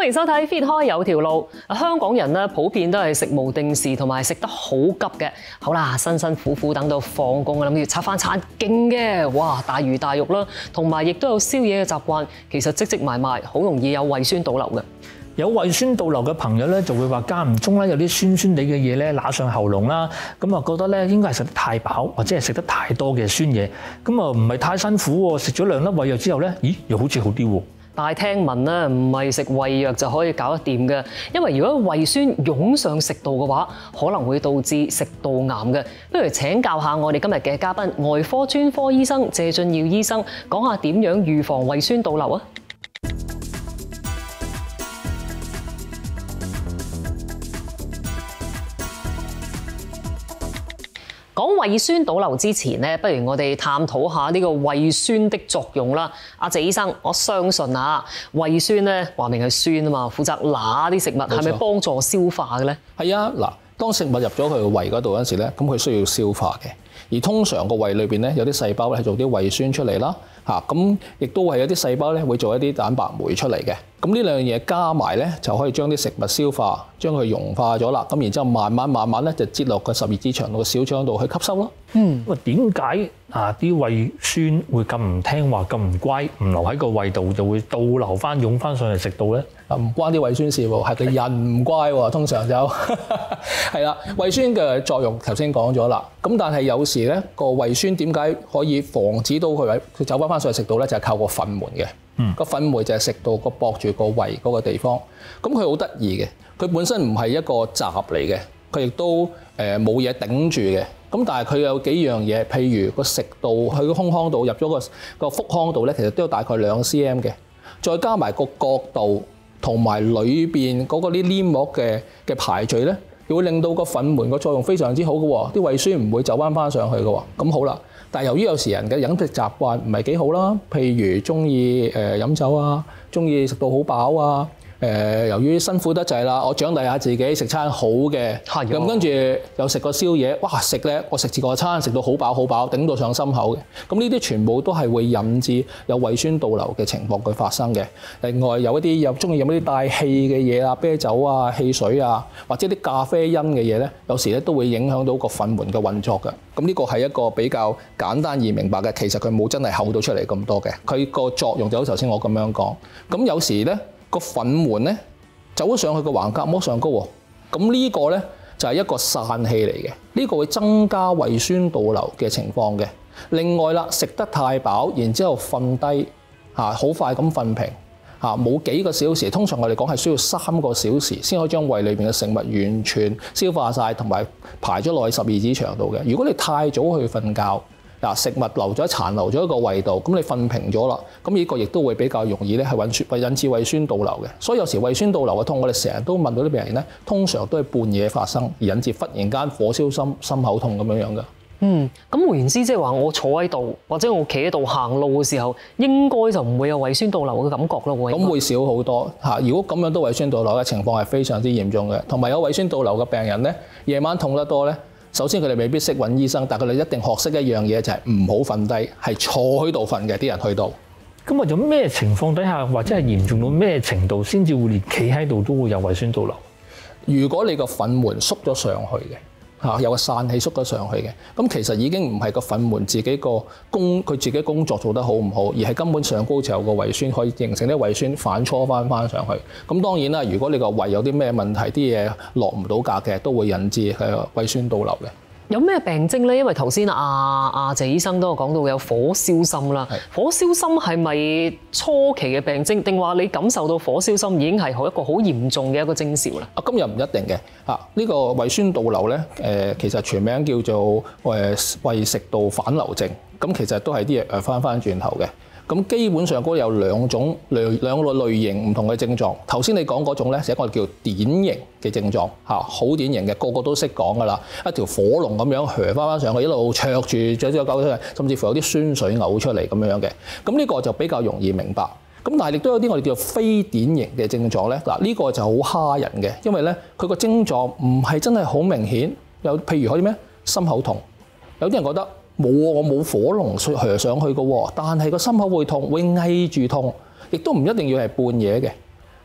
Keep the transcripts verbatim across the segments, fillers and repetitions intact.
迎收睇 Fit 開有條路。香港人咧普遍都係食無定時，同埋食得好急嘅。好啦，辛辛苦苦等到放工，諗住拆翻餐勁嘅，哇，大魚大肉啦，同埋亦都有宵夜嘅習慣。其實積積埋埋，好容易有胃酸倒流嘅。 有胃酸倒流嘅朋友咧，就會話間唔中咧有啲酸酸地嘅嘢咧揦上喉嚨啦，咁啊覺得咧應該係食得太飽，或者係食得太多嘅酸嘢，咁啊唔係太辛苦喎，食咗兩粒胃藥之後咧，咦又好似好啲喎。 但係聽聞咧，唔係食胃藥就可以搞得掂嘅，因為如果胃酸湧上食道嘅話，可能會導致食道癌嘅。不如請教下我哋今日嘅嘉賓，外科專科醫生謝俊耀醫生，講下點樣預防胃酸倒流啊！講胃酸倒流之前咧，不如我哋探討下呢個胃酸的作用啦。阿謝醫生，我相信啊，胃酸咧話明係酸啊嘛，負責拿啲食物，係咪幫助消化嘅咧？ 係啊，嗱，當食物入咗佢個胃嗰度嗰陣時咧，咁佢需要消化嘅。而通常個胃裏邊咧有啲細胞咧係做啲胃酸出嚟啦，嚇咁亦都係有啲細胞咧會做一啲蛋白酶出嚟嘅。咁呢兩樣嘢加埋咧就可以將啲食物消化，將佢溶化咗啦。咁然之後慢慢慢慢咧就擠落個十二指腸度個小腸度去吸收咯。 嗯，咁啊點解啊啲胃酸會咁唔聽話、咁唔乖，唔留喺個胃度，就會倒流翻、湧翻上嚟食道咧？ 啊，唔關啲胃酸事喎，係個人唔乖喎，通常就係啦。胃酸嘅作用頭先講咗啦。咁但係有時咧個胃酸點解可以防止到佢佢走翻翻上嚟食道咧？就係靠個糞門嘅。嗯，個糞門就係食道個駁住個胃嗰個地方。咁佢好得意嘅，佢本身唔係一個閘嚟嘅，佢亦都誒冇嘢頂住嘅。咁但係佢有幾樣嘢，譬如個食道去個胸腔度入咗個個腹腔度咧，其實都有大概兩 cm 嘅，再加埋個角度同埋裏邊嗰個啲黏膜嘅嘅排序咧，會令到個糞門個作用非常之好嘅喎，啲胃酸唔會走翻翻上去嘅喎。咁好啦，但係由於有時人嘅飲食習慣唔係幾好啦，譬如中意誒飲酒啊，中意食到好飽啊。誒，由於辛苦得滯啦，我獎勵下自己食餐好嘅，咁跟住又食個宵夜，哇！食咧，我食自個餐食到好飽好飽，頂到上心口嘅。咁呢啲全部都係會引致有胃酸倒流嘅情況佢發生嘅。另外有一啲又中意飲一啲帶氣嘅嘢啊，啤酒啊、汽水啊，或者啲咖啡因嘅嘢咧，有時咧都會影響到個糞門嘅運作嘅。咁呢個係一個比較簡單易明白嘅，其實佢冇真係厚到出嚟咁多嘅。佢個作用就好似頭先我咁樣講。咁有時咧，個糞門咧走咗上去個橫膈膜上高喎，咁呢個咧就係一個散氣嚟嘅，呢個會增加胃酸倒流嘅情況嘅。另外啦，食得太飽，然之後瞓低嚇，好快咁瞓平嚇，冇幾個小時，通常我哋講係需要三個小時先可以將胃裏邊嘅食物完全消化晒，同埋排咗落去十二指腸度嘅。如果你太早去瞓覺，嗱，食物留咗殘留咗一個胃度，咁你瞓平咗啦，咁呢個亦都會比較容易咧係引引致胃酸倒流嘅。所以有時胃酸倒流嘅痛，我哋成日都問到啲病人咧，通常都係半夜發生，而引致忽然間火燒心、心口痛咁樣樣嘅。 嗯，咁換言之，即係話我坐喺度或者我企喺度行路嘅時候，應該就唔會有胃酸倒流嘅感覺咯。 咁會少好多嚇。如果咁樣都胃酸倒流嘅情況係非常之嚴重嘅，同埋有胃酸倒流嘅病人咧，夜晚痛得多咧。首先佢哋未必識揾醫生，但係佢哋一定學識一樣嘢，就係唔好瞓低，係坐喺度瞓嘅。啲人去到咁啊，有咩情況底下，或者係嚴重到咩程度，先至會連企喺度都會有胃酸倒流？ 如果你個糞門縮咗上去嘅。嚇，有個散氣縮咗上去嘅，咁其實已經唔係個糞門自己個工佢自己工作做得好唔好，而係根本上高就有個胃酸可以形成啲胃酸反搓翻翻上去。咁當然啦，如果你個胃有啲咩問題，啲嘢落唔到格嘅，都會引致係胃酸倒流嘅。 有咩病徵咧？因為頭先阿阿謝醫生都有講到有火燒心啦。火燒心係咪初期嘅病徵，定話你感受到火燒心已經係一個好嚴重嘅一個徵兆咧？啊， 今日唔一定嘅。啊，呢個胃酸倒流咧，誒其實全名叫做誒胃食道反流症。咁其實都係啲嘢誒翻翻轉頭嘅。咁基本上都有兩種兩兩個類型唔同嘅症狀。頭先你講嗰種咧，係一個叫典型嘅症狀嚇，好典型嘅，個個都識講噶啦。一條火龍咁樣hö翻翻上去，一路灼住咗隻狗出嚟，甚至乎有啲酸水嘔出嚟咁樣嘅。咁呢個就比較容易明白。咁但係亦都有啲我哋叫做非典型嘅症狀咧。嗱，呢個就好蝦人嘅，因為咧佢個症狀唔係真係好明顯。有譬如可以咩心口痛，有啲人覺得。冇喎，我冇火龍上上去嘅喎，但係個心口會痛，會翳住痛，亦都唔一定要係半夜嘅。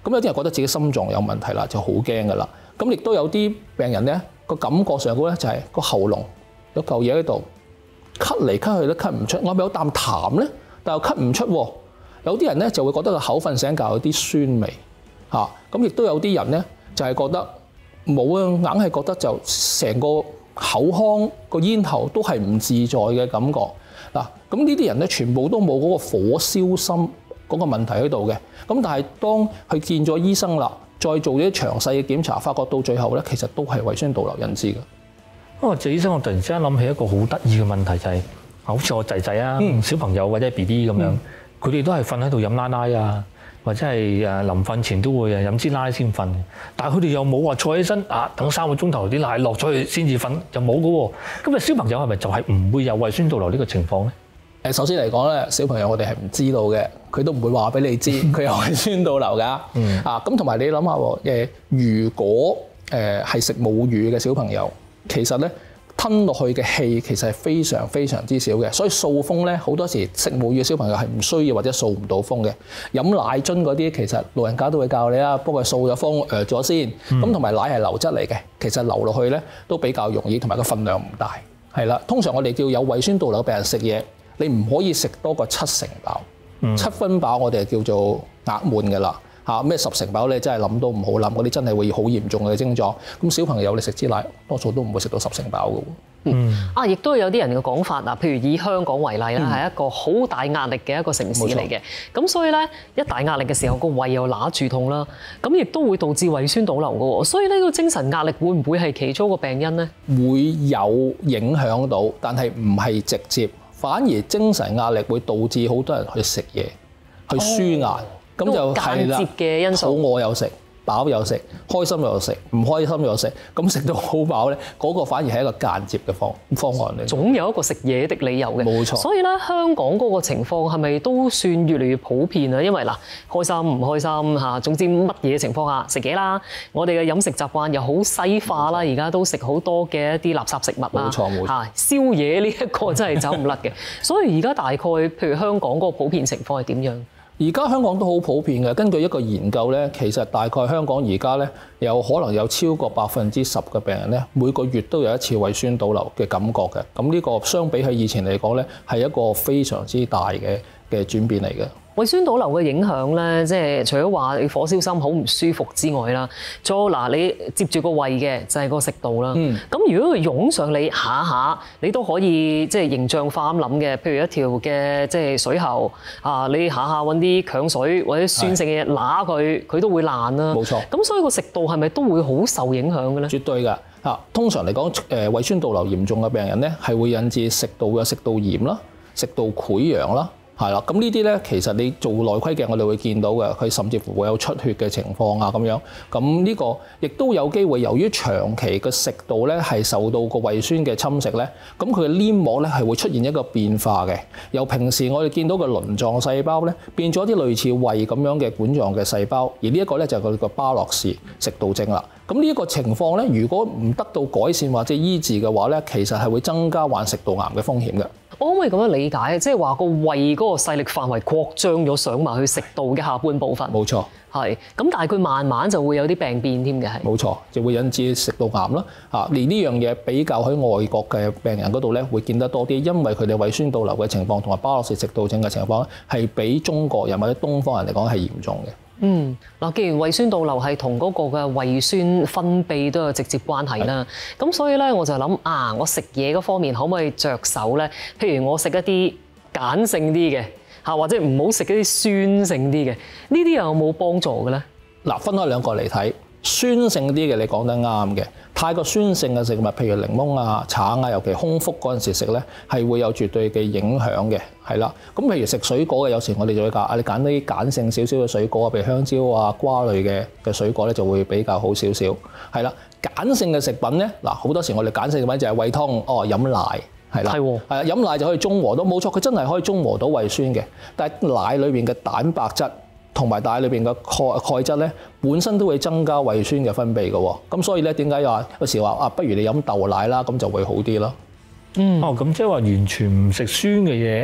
咁有啲人覺得自己心臟有問題啦，就好驚㗎啦。咁亦都有啲病人咧個感覺上高咧就係個喉嚨有嚿嘢喺度，咳嚟咳去都咳唔出，我係咪有啖痰咧？但又咳唔出喎。有啲人咧就會覺得個口瞓醒覺有啲酸味嚇，咁亦都有啲人咧就係覺得冇啊，硬係覺得就成個口腔個咽喉都係唔自在嘅感覺嗱。咁呢啲人咧全部都冇嗰個火燒心嗰個問題喺度嘅。咁但係當佢見咗醫生啦，再做啲詳細嘅檢查，發覺到最後咧其實都係胃酸倒流引致嘅。 不過謝醫生，我突然之間諗起一個好得意嘅問題，就係好似我仔仔啊、嗯、小朋友或者 B B 咁樣。嗯佢哋都係瞓喺度飲奶奶啊，或者係誒臨瞓前都會誒飲支奶先瞓。但係佢哋又冇話坐起身啊，等三個鐘頭啲奶落咗去先至瞓，就冇嘅喎。咁啊，小朋友係咪就係唔會有胃酸倒流呢個情況咧？誒，首先嚟講咧，小朋友我哋係唔知道嘅，佢都唔會話俾你知佢有胃酸倒流㗎。嗯、啊，咁同埋你諗下誒，如果誒係食母乳嘅小朋友，其實咧，吞落去嘅氣其實係非常非常之少嘅，所以掃風咧好多時食母乳嘅小朋友係唔需要或者掃唔到風嘅。飲奶樽嗰啲其實老人家都會教你啦，幫佢掃咗風誒咗先。咁同埋奶係流質嚟嘅，其實流落去咧都比較容易，同埋個分量唔大。係啦，通常我哋叫有胃酸倒流嘅病人食嘢，你唔可以食多過七成飽，嗯、七分飽我哋叫做額滿㗎啦。嚇咩十成飽咧，真係諗都唔好諗，嗰啲真係會好嚴重嘅症狀。咁小朋友你食支奶，多數都唔會食到十成飽嘅喎。 嗯，啊，亦都有啲人嘅講法嗱，譬如以香港為例啦，係、嗯、一個好大壓力嘅一個城市嚟嘅。咁所以咧，一大壓力嘅時候，個胃又揦住痛啦，咁亦都會導致胃酸倒流嘅喎。所以呢個精神壓力會唔會係其中一個病因咧？會有影響到，但係唔係直接，反而精神壓力會導致好多人去食嘢，去舒壓。哦咁就係啦，間接嘅因素，肚餓又食，飽又食，開心又食，唔開心又食，咁食到好飽咧，嗰、那個反而係一個間接嘅方方案嚟。總有一個食嘢的理由嘅，冇錯。所以咧，香港嗰個情況係咪都算越嚟越普遍啊？因為嗱，開心唔開心嚇，總之乜嘢情況下食嘢啦。我哋嘅飲食習慣又好西化啦，而家都食好多嘅一啲垃圾食物啦。冇錯冇錯，嚇宵夜呢一個真係走唔甩嘅。所以而家大概譬如香港嗰個普遍情況係點樣？而家香港都好普遍嘅，根據一個研究咧，其實大概香港而家咧有可能有超過百分之十嘅病人咧，每個月都有一次胃酸倒流嘅感覺嘅。咁呢個相比起以前嚟講咧，係一個非常之大嘅嘅轉變嚟嘅。胃酸倒流嘅影響咧，即係除咗話你火燒心好唔舒服之外啦，再嗱你接住個胃嘅就係個食道啦。咁、嗯、如果佢湧上你下下，你都可以即係形象化咁諗嘅，譬如一條嘅即係水喉啊，你下下揾啲強水或者酸性嘅嘢揦佢，佢都會爛啦。冇錯。咁所以個食道係咪都會好受影響嘅咧？絕對㗎。嚇，通常嚟講，誒胃酸倒流嚴重嘅病人咧，係會引致食道嘅食道炎啦、食道潰瘍啦。係啦，咁呢啲咧，其實你做內窺鏡，我哋會見到嘅，佢甚至乎會有出血嘅情況啊，咁樣。咁呢個亦都有機會，由於長期嘅食道咧係受到個胃酸嘅侵蝕咧，咁佢嘅黏膜咧係會出現一個變化嘅，由平時我哋見到嘅鱗狀細胞咧，變咗啲類似胃咁樣嘅管狀嘅細胞，而呢一個咧就係佢個巴洛氏食道症啦。咁呢一個情況咧，如果唔得到改善或者醫治嘅話咧，其實係會增加患食道癌嘅風險嘅。我可唔可以咁樣理解？即係話個胃嗰個勢力範圍擴張咗上埋去食道嘅下半部分。冇錯，係。咁但係佢慢慢就會有啲病變添嘅，係。冇錯，就會引致食道癌啦。啊，連呢樣嘢比較喺外國嘅病人嗰度咧，會見得多啲，因為佢哋胃酸倒流嘅情況同埋巴洛氏食道症嘅情況咧，係比中國人或者東方人嚟講係嚴重嘅。嗯，嗱，既然胃酸倒流係同嗰個嘅胃酸分泌都有直接關係啦，咁所以咧我就諗啊，我食嘢嗰方面可唔可以着手咧？譬如我食一啲鹼性啲嘅嚇，或者唔好食一啲酸性啲嘅，呢啲又有冇幫助嘅咧？嗱，分開兩個嚟睇。酸性啲嘅你講得啱嘅，太過酸性嘅食物，譬如檸檬啊、橙啊，尤其空腹嗰陣時食咧，係會有絕對嘅影響嘅，係啦。咁譬如食水果嘅，有時我哋就會教啊，你揀啲鹼性少少嘅水果啊，譬如香蕉啊、瓜類嘅嘅水果咧，就會比較好少少。係啦，鹼性嘅食品咧，嗱好多時我哋鹼性食品就係胃湯，哦飲奶係啦，係啊飲奶就可以中和到，冇錯，佢真係可以中和到胃酸嘅。但係奶裏邊嘅蛋白質同埋奶裏邊嘅鈣鈣質咧，本身都會增加胃酸嘅分泌嘅喎。咁所以咧，點解話有時話啊，不如你飲豆奶啦，咁就會好啲咯。嗯。哦，咁即係話完全唔食酸嘅嘢，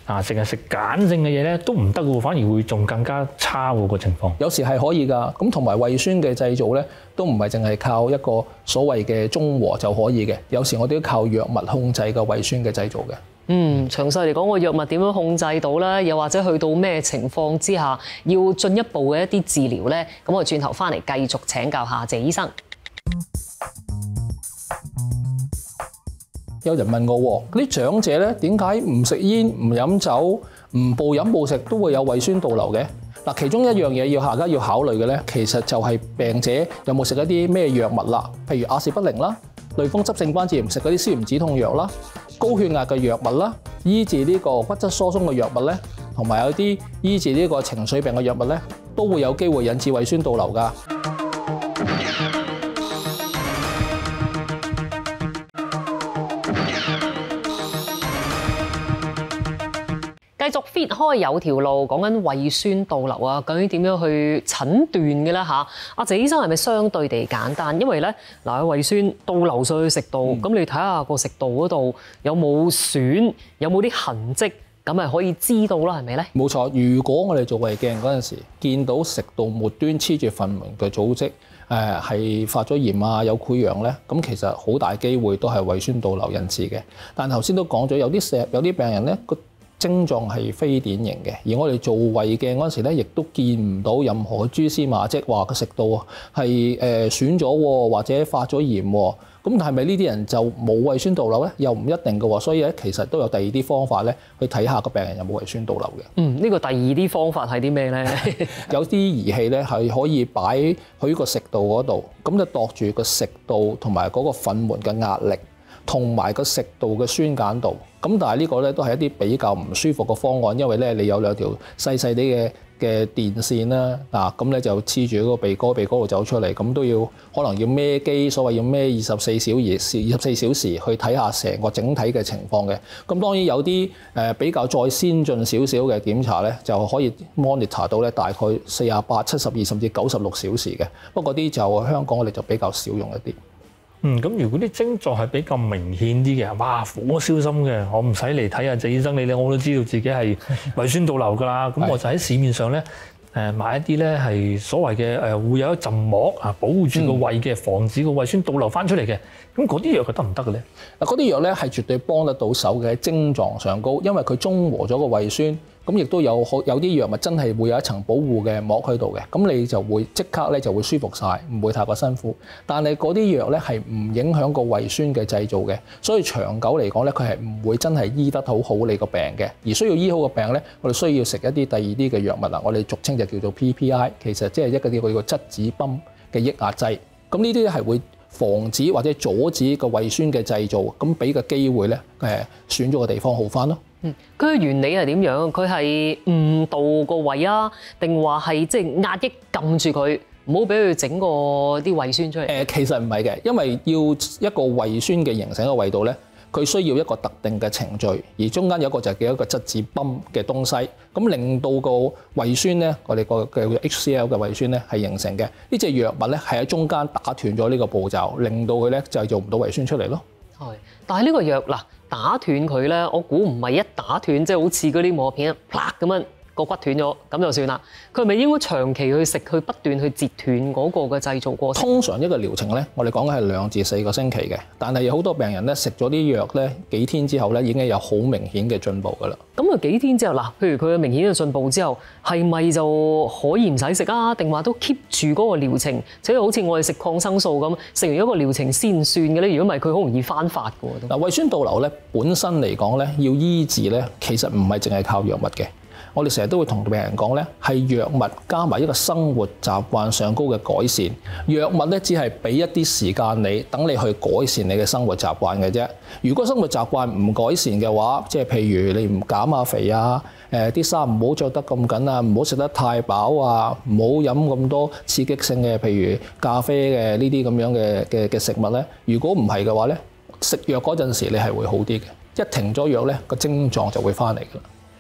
啊，成日食鹼性嘅嘢咧都唔得喎，反而會仲更加差喎個情況。 有時係可以㗎，咁同埋胃酸嘅製造咧，都唔係淨係靠一個所謂嘅中和就可以嘅，有時我哋都靠藥物控制個胃酸嘅製造嘅。 嗯，詳細嚟講個藥物點樣控制到咧？又或者去到咩情況之下要進一步嘅一啲治療咧？咁我轉頭翻嚟繼續請教下謝醫生。 有人問我喎，啲長者咧點解唔食煙、唔飲酒、唔暴飲暴食都會有胃酸倒流嘅？嗱，其中一樣嘢要大家要考慮嘅咧，其實就係病者有冇食一啲咩藥物啦，譬如阿士匹靈啦、類風濕性關節炎食嗰啲消炎止痛藥啦、高血壓嘅藥物啦、醫治呢個骨質疏鬆嘅藥物咧，同埋有啲醫治呢個情緒病嘅藥物咧，都會有機會引致胃酸倒流㗎。 繼續 fit 開有條路，講緊胃酸倒流啊，究竟點樣去診斷嘅咧嚇？阿謝醫生係咪相對地簡單？因為咧嗱，胃酸倒流上去食道，咁、嗯、你睇下個食道嗰度有冇損，有冇啲痕跡，咁咪可以知道啦，係咪咧？ 冇錯，如果我哋做胃鏡嗰陣時，見到食道末端黐住糞門嘅組織，誒係發咗炎啊，有潰瘍咧，咁其實好大機會都係胃酸倒流引致嘅。但頭先都講咗，有啲石有啲病人咧個症狀係非典型嘅，而我哋做胃鏡嗰陣時咧，亦都見唔到任何蛛絲馬跡話個食道係誒損咗或者發咗炎喎。咁但係咪呢啲人就冇胃酸倒流咧？又唔一定嘅喎。所以咧，其實都有第二啲方法咧，去睇下個病人有冇胃酸倒流嘅。 嗯，呢、這個第二啲方法係啲咩咧？ 有啲儀器咧係可以擺喺個食道嗰度，咁就度住個食道同埋嗰個糞門嘅壓力，同埋個食道嘅酸鹼度。咁但係呢個咧都係一啲比較唔舒服嘅方案，因為咧你有兩條細細啲嘅嘅電線啦，嗱咁咧就黐住嗰個鼻哥，鼻哥度走出嚟，咁都要可能要孭機，所謂要孭二十四小時、二十四小時去睇下成個整體嘅情況嘅。咁當然有啲誒比較再先進少少嘅檢查咧，就可以 monitor 到咧大概四十八、七十二甚至九十六小時嘅。不過啲就香港我哋就比較少用一啲。 嗯，咁如果啲症狀係比較明顯啲嘅，哇火燒心嘅，我唔使嚟睇下謝醫生你咧，我都知道自己係胃酸倒流㗎啦。咁我就喺市面上咧誒買一啲咧係所謂嘅誒會有一陣膜啊保護住個胃嘅，防止個胃酸倒流翻出嚟嘅。咁嗰啲藥佢得唔得嘅咧？嗱，嗰啲藥咧係絕對幫得到手嘅，喺症狀上高，因為佢中和咗個胃酸。咁亦都有好有啲藥物真係會有一層保護嘅膜喺度嘅，咁你就會即刻咧就會舒服晒，唔會太過辛苦。但係嗰啲藥咧係唔影響個胃酸嘅製造嘅，所以長久嚟講咧，佢係唔會真係醫得好好你個病嘅。而需要醫好個病咧，我哋需要食一啲第二啲嘅藥物啦，我哋俗稱就叫做 P P I， 其實即係一個叫做質子泵嘅抑壓劑。咁呢啲係會防止或者阻止個胃酸嘅製造，咁俾個機會咧誒損咗個地方好返咯。 嗯，佢嘅原理係點樣？佢係誤導個胃啊，定話係即係壓抑撳住佢，唔好俾佢整個啲胃酸出嚟？誒、呃，其實唔係嘅，因為要一個胃酸嘅形成嘅胃道咧，佢需要一個特定嘅程序，而中間有一個就係叫一個質子泵嘅東西，咁令到個胃酸咧，我哋個嘅 H C L 嘅胃酸咧係形成嘅。呢隻藥物咧係喺中間打斷咗呢個步驟，令到佢咧製造唔到胃酸出嚟咯。係，但係呢個藥嗱打斷佢咧，我估唔係一打斷，即係好似嗰啲磨片啪咁樣個骨斷咗咁就算啦。佢係咪應該長期去食，去不斷去截斷嗰個嘅製造過程？通常一個療程咧，我哋講嘅係兩至四個星期嘅，但係有好多病人咧食咗啲藥咧幾天之後咧已經有好明顯嘅進步㗎啦。咁啊幾天之後嗱，譬如佢有明顯嘅進步之後，係咪就可以唔使食啊？定話都 keep 住嗰個療程，即係好似我哋食抗生素咁，食完一個療程先算嘅咧？如果唔係，佢好容易翻發㗎喎。嗱，胃酸倒流咧本身嚟講咧，要醫治咧，其實唔係淨係靠藥物嘅。我哋成日都會同病人講咧，係藥物加埋一個生活習慣上高嘅改善。藥物咧只係俾一啲時間你，等你去改善你嘅生活習慣嘅啫。如果生活習慣唔改善嘅話，即係譬如你唔減下肥啊，誒啲衫唔好着得咁緊啊，唔好食得太飽啊，唔好飲咁多刺激性嘅，譬如咖啡嘅呢啲咁樣嘅嘅嘅食物咧。如果唔係嘅話咧，食藥嗰陣時你係會好啲嘅。一停咗藥咧，個症狀就會翻嚟㗎啦。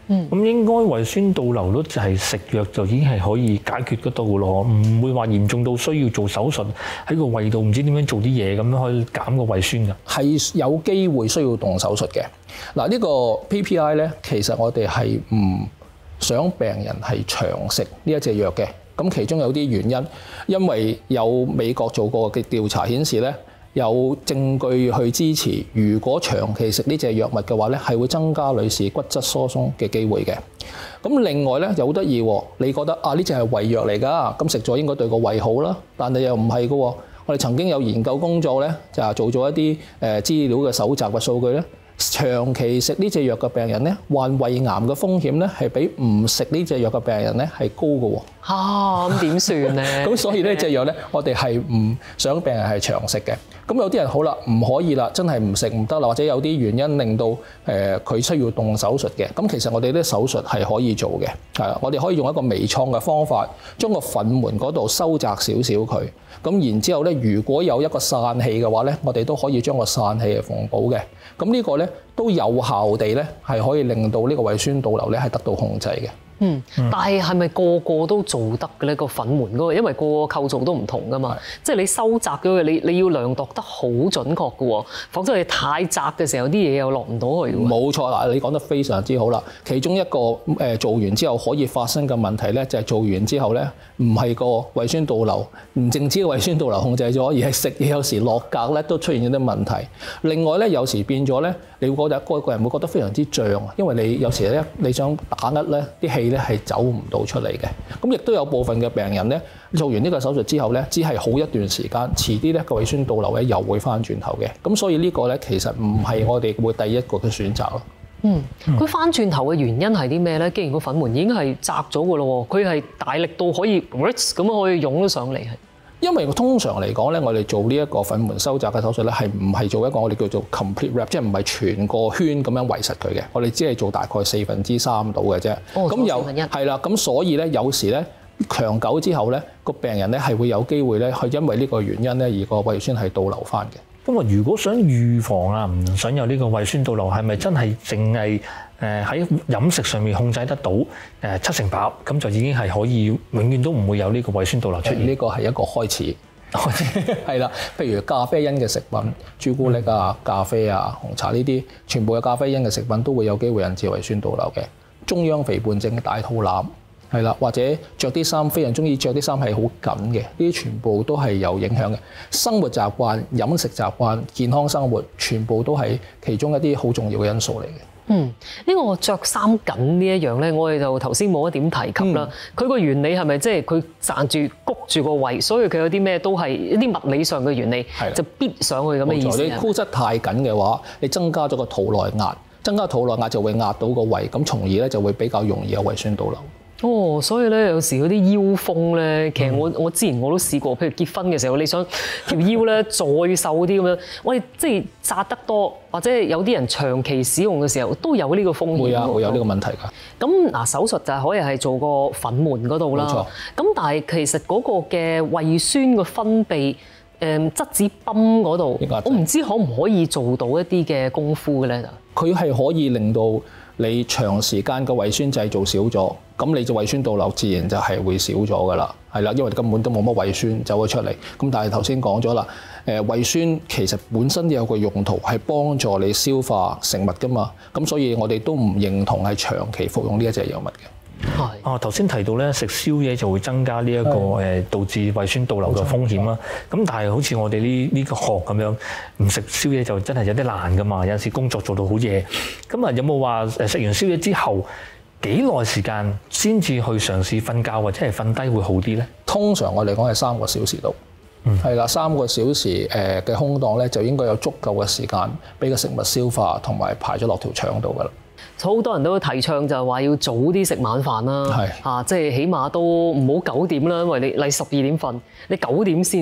嗯，咁應該胃酸倒流咯，就係食藥就已經係可以解決得到咯，唔會話嚴重到需要做手術喺個胃度唔知點樣做啲嘢咁樣可以減個胃酸㗎。 係有機會需要動手術嘅。嗱，呢個 P P I 咧，其實我哋係唔想病人係長食呢一隻藥嘅。咁其中有啲原因，因為有美國做過嘅調查顯示咧，有證據去支持，如果長期食呢隻藥物嘅話咧，係會增加女士骨質疏鬆嘅機會嘅。咁另外咧，又好得意喎，你覺得啊呢隻係胃藥嚟㗎，咁食咗應該對個胃好啦，但係又唔係㗎喎。我哋曾經有研究工作咧，就係做咗一啲誒資料嘅搜集嘅數據咧。長期食呢隻藥嘅病人咧，患胃癌嘅風險咧係比唔食呢隻藥嘅病人咧係高嘅喎。 嚇，咁點算咧？ 咁所以呢隻藥咧，我哋係唔想病人係長食嘅。咁有啲人好啦，唔可以啦，真係唔食唔得啦，或者有啲原因令到誒佢需要動手術嘅。咁其實我哋啲手術係可以做嘅，係啦，我哋可以用一個微創嘅方法，將個粉門嗰度收窄少少佢。咁然之後咧，如果有一個散氣嘅話咧，我哋都可以將個散氣係縫補嘅。咁呢個咧都有效地咧係可以令到呢個胃酸倒流咧係得到控制嘅。 嗯，但係係咪個個都做得嘅咧？個粉門嗰個，因為個個構造都唔同噶嘛。即係你收窄咗佢，你你要量度得好準確嘅喎，否則你太窄嘅時候，啲嘢又落唔到去喎。冇錯啦，你講得非常之好啦。其中一個誒做完之後可以發生嘅問題咧，就係做完之後咧，唔係個胃酸倒流，唔淨止個胃酸倒流控制咗，而係食嘢有時落格咧都出現咗啲問題。另外咧，有時變咗咧，你會覺得個個人會覺得非常之脹啊，因為你有時咧你想打嗝咧，啲氣咧係走唔到出嚟嘅。咁亦都有部分嘅病人咧，做完呢個手術之後咧，只係好一段時間，遲啲咧個胃酸倒流咧又會翻轉頭嘅。咁所以呢個咧其實唔係我哋會第一個嘅選擇咯。 嗯，佢翻轉頭嘅原因係啲咩咧？既然個粉門已經係窄咗嘅咯，佢係大力到可以咁可以湧咗上嚟。 因為通常嚟講咧，我哋做呢一個粉門收窄嘅手術咧，係唔係做一個我哋叫做 complete wrap，即係唔係全個圈咁樣圍實佢嘅。我哋只係做大概四分之三度嘅啫。哦，咁有係啦，咁所以咧有時咧長久之後咧個病人咧係會有機會咧係因為呢個原因咧而個胃酸係倒流翻嘅。 咁啊，如果想預防啊，唔想有呢個胃酸倒流，係咪真係淨係誒喺飲食上面控制得到誒七成飽，咁就已經係可以永遠都唔會有呢個胃酸倒流出現？ 呢個係一個開始，係啦。譬如咖啡因嘅食品，朱古力啊、咖啡啊、紅茶呢啲，全部嘅咖啡因嘅食品都會有機會引致胃酸倒流嘅。中央肥胖症、大肚腩。係啦，或者着啲衫，非常中意着啲衫係好緊嘅，呢啲全部都係有影響嘅。生活習慣、飲食習慣、健康生活，全部都係其中一啲好重要嘅因素嚟嘅。 嗯，呢、呢個着衫緊呢一樣咧，我哋就頭先冇一點提及啦。佢個、嗯、原理係咪即係佢賺住谷住個胃，所以佢有啲咩都係一啲物理上嘅原理，的就逼上去咁嘅意思。 你箍質太緊嘅話，你增加咗個肚內壓，增加肚內壓就會壓到個胃，咁從而咧就會比較容易有胃酸倒流。 哦，所以咧有時嗰啲腰封咧，其實我我之前我都試過，譬如結婚嘅時候，你想條腰咧再瘦啲咁樣，我哋即係紮得多，或者有啲人長期使用嘅時候都有呢個風險。 會啊，會有呢個問題㗎。 咁嗱，手術就係可以係做個粉門嗰度啦。冇錯。咁但係其實嗰個嘅胃酸嘅分泌，誒質子泵嗰度，我唔知可唔可以做到一啲嘅功夫嘅咧？ 佢係可以令到你長時間嘅胃酸製造少咗，咁你就胃酸倒流自然就係會少咗㗎啦，係啦，因為根本都冇乜胃酸走咗出嚟。咁但係頭先講咗啦，誒胃酸其實本身有個用途係幫助你消化食物㗎嘛，咁所以我哋都唔認同係長期服用呢一隻藥物嘅。 係啊，頭先提到咧，食宵夜就會增加呢一個誒導致胃酸倒流嘅風險啦。咁但係好似我哋呢呢個學咁樣，唔食宵夜就真係有啲難㗎嘛。有陣時工作做到好夜，咁啊有冇話誒食完宵夜之後幾耐時間先至去嘗試瞓覺或者係瞓低會好啲咧？通常我哋講係三個小時度，嗯，係啦，三個小時誒嘅空檔咧就應該有足夠嘅時間俾個食物消化同埋排咗落條腸度㗎啦。好多人都提倡就係話要早啲食晚飯啦，係啊，即係起碼都唔好九點啦，因為你你十二點瞓，你九點先食，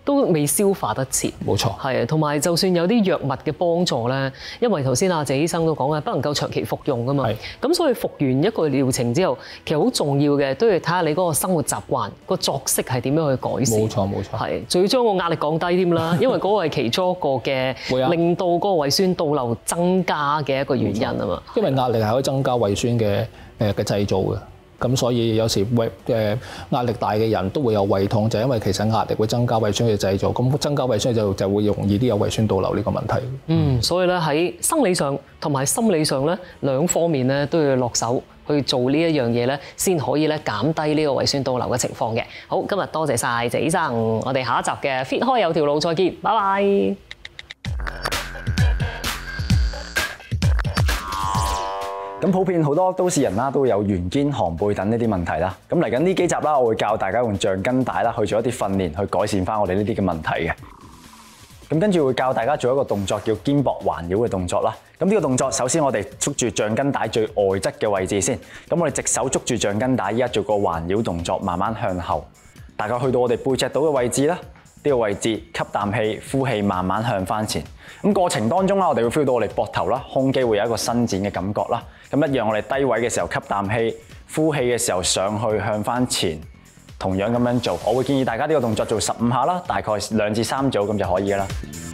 都未消化得切。 冇錯， 係啊，同埋就算有啲藥物嘅幫助咧，因為頭先阿謝醫生都講啊，不能夠長期服用噶嘛。 係咁所以服完一個療程之後，其實好重要嘅都要睇下你嗰個生活習慣、個作息係點樣去改善。 冇錯冇錯， 係，仲要將個壓力降低添啦，因為嗰個係其中一個嘅會啊令到嗰個胃酸倒流增加嘅一個原因啊嘛。 因為壓力係可以增加胃酸嘅誒嘅製造嘅。咁所以有時胃誒壓力大嘅人都會有胃痛，就係因為其實壓力會增加胃酸嘅製造，咁增加胃酸就就會容易啲有胃酸倒流呢個問題。 嗯，所以咧喺生理上同埋心理上咧兩方面咧都要落手去做呢一樣嘢咧，先可以咧減低呢個胃酸倒流嘅情況嘅。好，今日多謝晒謝醫生，我哋下一集嘅 Fit 開有條路再見，拜拜。 咁普遍好多都市人啦，都會有圓肩、寒背等呢啲問題啦。咁嚟緊呢幾集啦，我會教大家用橡筋帶啦去做一啲訓練，去改善翻我哋呢啲嘅問題嘅。咁跟住會教大家做一個動作叫肩膊環繞嘅動作啦。咁呢個動作首先我哋捉住橡筋帶最外側嘅位置先。咁我哋直手捉住橡筋帶，依家做個環繞動作，慢慢向後，大概去到我哋背脊度嘅位置啦。呢個位置吸啖氣，呼氣，慢慢向翻前。咁過程當中啦，我哋會 feel 到我哋膊頭啦、胸肌會有一個伸展嘅感覺啦。咁一樣，我哋低位嘅時候吸啖氣，呼氣嘅時候上去向翻前，同樣咁樣做。我會建議大家呢個動作做十五下啦，大概兩至三組咁就可以㗎啦。